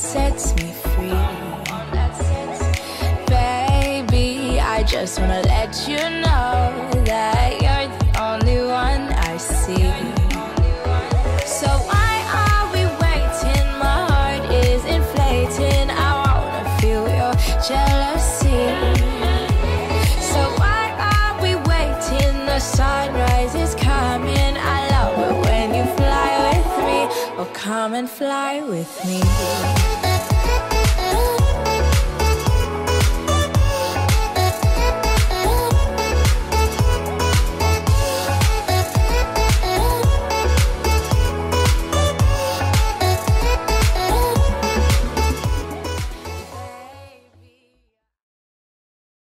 sets me free. Baby, I just wanna let you know that you're the only one I see. So why are we waiting? My heart is inflating. I wanna feel your jealousy. So why are we waiting? The sunrise is coming. I love it when you fly with me. Oh, come and fly with me.